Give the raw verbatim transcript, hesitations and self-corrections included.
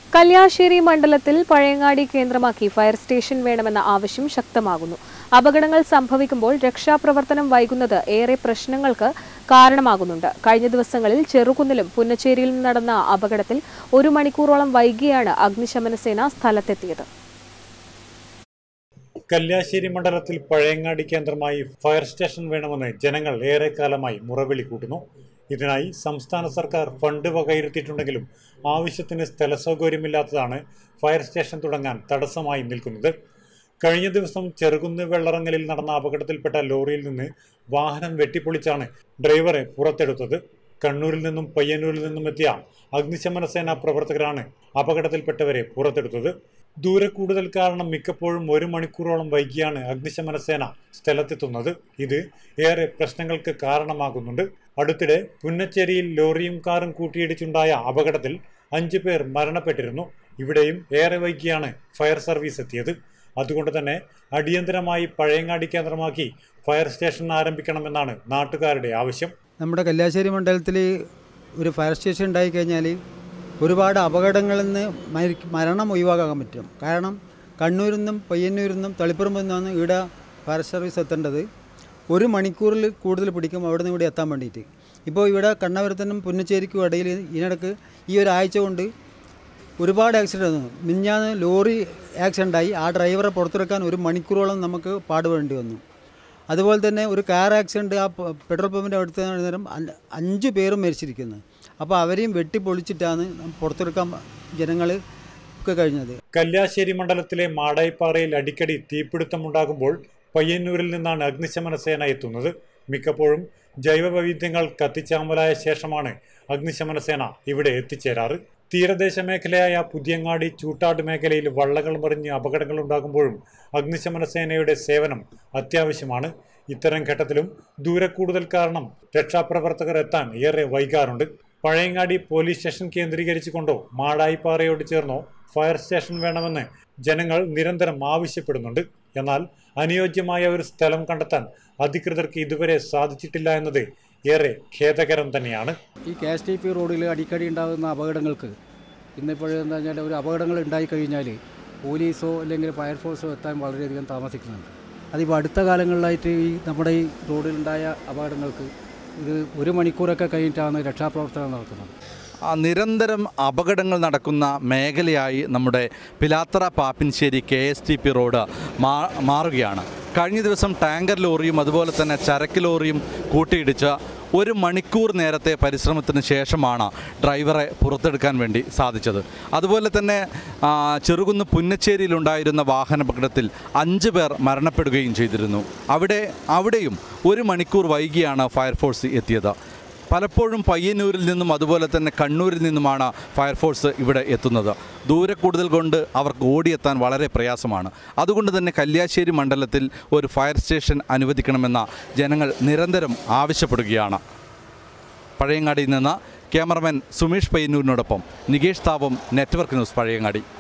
കല്യാശ്ശേരി മണ്ഡലത്തിൽ പഴയങ്ങാടി കേന്ദ്രമാക്കി fire station വേണമെന്ന ആവശ്യം ശക്തമാകുന്നു. അപകടങ്ങൾ സംഭവിക്കുമ്പോൾ രക്ഷാപ്രവർത്തനം വൈകുന്നത് ഏറെ പ്രശ്നങ്ങൾക്ക് കാരണമാകുന്നുണ്ട്. കഴിഞ്ഞ ദിവസങ്ങളിൽ ചെറുകുന്നിലും പുന്നച്ചേരിയിലും നടന്ന അപകടത്തിൽ ഒരു മണിക്കൂറോളം വൈകിയാണ് അഗ്നിശമന സേന സ്ഥലത്തെത്തിയത്. കല്യാശ്ശേരി മണ്ഡലത്തിൽ പഴയങ്ങാടി കേന്ദ്രമായി ഫയർ സ്റ്റേഷൻ വേണമെന്ന് ജനങ്ങൾ ഏറെക്കാലമായി മുറവിളി കൂട്ടുന്നു. ഇതിനായി സംസ്ഥാന സർക്കാർ ഫണ്ട് വകയിരുത്തിയിട്ടുണ്ടെങ്കിലും ആവശ്യത്തിന് സ്ഥല സൗകര്യമില്ലാത്തതാണ് ഫയർ സ്റ്റേഷൻ തുടങ്ങാൻ തടസ്സമായി നിൽക്കുന്നത്. കഴിഞ്ഞ ദിവസം ചെറുകുന്ന് വെള്ളറങ്ങലിൽ നടന്ന അപകടത്തിൽപ്പെട്ട ലോറിയിൽ നിന്ന് വാഹനം വെട്ടിപ്പൊളിച്ചാണ് ഡ്രൈവറെ പുറത്തെടുത്തത്. കണ്ണൂരിൽ നിന്നും പയ്യന്നൂരിൽ നിന്നും എത്തിയ അഗ്നിശമന സേനാ പ്രവർത്തകരാണ് അപകടത്തിൽപ്പെട്ടവരെ പുറത്തെടുത്തത്. ദൂരെ കൂടുതൽ കാരണം മിക്കപ്പോഴും ഒരു മണിക്കൂറോളം വൈകിയാണ് അഗ്നിശമന സേന സ്ഥലത്തെത്തുന്നത്. ഇത് ഏറെ പ്രശ്നങ്ങൾക്ക് കാരണമാകുന്നുണ്ട്. അടുത്തിടെ പുന്നച്ചേരിയിൽ ലോറിയും കാറും കൂട്ടിയിടിച്ചുണ്ടായ അപകടത്തിൽ അഞ്ചു പേർ മരണപ്പെട്ടിരുന്നു. ഇവിടെയും ഏറെ വൈകിയാണ് ഫയർ സർവീസ് എത്തിയത്. അതുകൊണ്ട് തന്നെ അടിയന്തരമായി പഴയങ്ങാടി കേന്ദ്രമാക്കി ഫയർ സ്റ്റേഷൻ ആരംഭിക്കണമെന്നാണ് നാട്ടുകാരുടെ ആവശ്യം. നമ്മുടെ കല്യാശ്ശേരി മണ്ഡലത്തിൽ ഒരു ഫയർ സ്റ്റേഷൻ ഉണ്ടായിക്കഴിഞ്ഞാൽ ഒരുപാട് അപകടങ്ങളിൽ നിന്ന് മരണം ഒഴിവാക്കാൻ പറ്റും. കാരണം കണ്ണൂരിൽ നിന്നും പയ്യന്നൂരിൽ നിന്നും തളിപ്പറമ്പിൽ നിന്നാണ് ഇവിടെ ഫയർ സർവീസ് എത്തേണ്ടത്. ഒരു മണിക്കൂറിൽ കൂടുതൽ പിടിക്കും അവിടെ നിന്ന് ഇവിടെ എത്താൻ വേണ്ടിയിട്ട്. ഇപ്പോൾ ഇവിടെ കണ്ണപുരത്തിനും പുന്നച്ചേരിക്കും ഇടയിൽ ഇതിനിടയ്ക്ക് ഈ ഒരാഴ്ച കൊണ്ട് ഒരുപാട് ആക്സിഡൻറ്റ് വന്നു. മിഞ്ഞാന്ന് ലോറി ആക്സിഡൻ്റായി. ആ ഡ്രൈവറെ പുറത്തിറക്കാൻ ഒരു മണിക്കൂറോളം നമുക്ക് പാടുപെടേണ്ടി വന്നു. അതുപോലെ തന്നെ ഒരു കാർ ആക്സിഡൻറ്റ് ആ പെട്രോൾ പമ്പിൻ്റെ അടുത്ത് നേരം അഞ്ച് പേരും മരിച്ചിരിക്കുന്നു. അപ്പോൾ അവരെയും വെട്ടിപ്പൊളിച്ചിട്ടാണ് പുറത്തെടുക്കാൻ ജനങ്ങൾ ഒക്കെ കഴിഞ്ഞത്. കല്യാശ്ശേരി മണ്ഡലത്തിലെ മാടായിപ്പാറയിൽ അടിക്കടി തീപിടുത്തമുണ്ടാകുമ്പോൾ പയ്യന്നൂരിൽ നിന്നാണ് അഗ്നിശമന സേന എത്തുന്നത്. മിക്കപ്പോഴും ജൈവ വൈവിധ്യങ്ങൾ കത്തിച്ചാമ്പലായ ശേഷമാണ് അഗ്നിശമന സേന ഇവിടെ എത്തിച്ചേരാറ്. തീരദേശ മേഖലയായ പുതിയങ്ങാടി ചൂട്ടാട് മേഖലയിൽ വള്ളങ്ങൾ മറിഞ്ഞ് അപകടങ്ങൾ ഉണ്ടാകുമ്പോഴും അഗ്നിശമന സേനയുടെ സേവനം അത്യാവശ്യമാണ്. ഇത്തരം ഘട്ടത്തിലും ദൂരെ കൂടുതൽ കാരണം രക്ഷാപ്രവർത്തകർ എത്താൻ ഏറെ വൈകാറുണ്ട്. പഴയങ്ങാടി പോലീസ് സ്റ്റേഷൻ കേന്ദ്രീകരിച്ചുകൊണ്ടോ മാടായിപ്പാറയോട് ചേർന്നോ ഫയർ സ്റ്റേഷൻ വേണമെന്ന് ജനങ്ങൾ നിരന്തരം ആവശ്യപ്പെടുന്നുണ്ട്. എന്നാൽ അനുയോജ്യമായ ഒരു സ്ഥലം കണ്ടെത്താൻ അധികൃതർക്ക് ഇതുവരെ സാധിച്ചിട്ടില്ല എന്നത് ഏറെ ഖേദകരം തന്നെയാണ്. ഈ കെ എസ് ടി പി റോഡിൽ അടിക്കടി ഉണ്ടാകുന്ന അപകടങ്ങൾക്ക് ഇന്നിപ്പോഴെന്ന് പറഞ്ഞാൽ ഒരു അപകടങ്ങൾ ഉണ്ടായിക്കഴിഞ്ഞാൽ പോലീസോ അല്ലെങ്കിൽ ഫയർഫോഴ്സോ എത്താൻ വളരെയധികം താമസിക്കുന്നുണ്ട്. അതിപ്പോൾ അടുത്ത കാലങ്ങളിലായിട്ട് ഈ നമ്മുടെ ഈ റോഡിലുണ്ടായ അപകടങ്ങൾക്ക് ഇത് ഒരു മണിക്കൂറൊക്കെ കഴിഞ്ഞിട്ടാണ് രക്ഷാപ്രവർത്തനം നടക്കുന്നത്. നിരന്തരം അപകടങ്ങൾ നടക്കുന്ന മേഖലയായി നമ്മുടെ Pilathara Pappinissery K S T P road മാറുകയാണ്. കഴിഞ്ഞ ദിവസം ടാങ്കർ ലോറിയും അതുപോലെ തന്നെ ചരക്ക് ലോറിയും കൂട്ടിയിടിച്ച് ഒരു മണിക്കൂർ നേരത്തെ പരിശ്രമത്തിന് ശേഷമാണ് ഡ്രൈവറെ പുറത്തെടുക്കാൻ വേണ്ടി സാധിച്ചത്. അതുപോലെ തന്നെ ചെറുകുന്ന് പുന്നച്ചേരിയിലുണ്ടായിരുന്ന വാഹനാപകടത്തിൽ അഞ്ച് പേർ മരണപ്പെടുകയും ചെയ്തിരുന്നു. അവിടെ അവിടെയും ഒരു മണിക്കൂർ വൈകിയാണ് ഫയർഫോഴ്സ് എത്തിയത്. പലപ്പോഴും പയ്യന്നൂരിൽ നിന്നും അതുപോലെ തന്നെ കണ്ണൂരിൽ നിന്നുമാണ് ഫയർഫോഴ്സ് ഇവിടെ എത്തുന്നത്. ദൂരെ കൂടുതൽ കൊണ്ട് അവർക്ക് ഓടിയെത്താൻ വളരെ പ്രയാസമാണ്. അതുകൊണ്ട് തന്നെ കല്യാശ്ശേരി മണ്ഡലത്തിൽ ഒരു ഫയർ സ്റ്റേഷൻ അനുവദിക്കണമെന്ന ജനങ്ങൾ നിരന്തരം ആവശ്യപ്പെടുകയാണ്. പഴയങ്ങാടിയിൽ നിന്ന് ക്യാമറമാൻ സുമേഷ് പയ്യന്നൂരിനോടൊപ്പം നികേഷ് താപം, നെറ്റ്വർക്ക് ന്യൂസ്, പഴയങ്ങാടി.